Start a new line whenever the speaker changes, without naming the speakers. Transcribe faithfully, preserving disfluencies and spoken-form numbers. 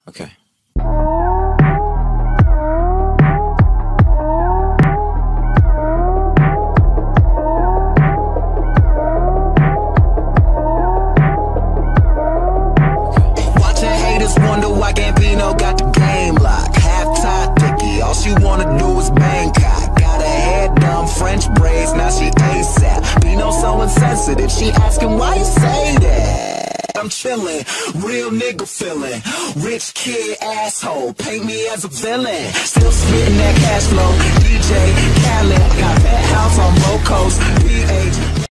Okay.
Watching haters wonder why Gambino got the game locked. Half-tied thicky, all she wanna do is Bangkok. Got her hair done, French braids, now she ASAP. Bino so insensitive, she asking why you say that. I'm chillin', real nigga feelin', rich kid asshole, paint me as a villain. Still spittin' that cash flow, D J Khaled, got penthouse on Roll Coast, P H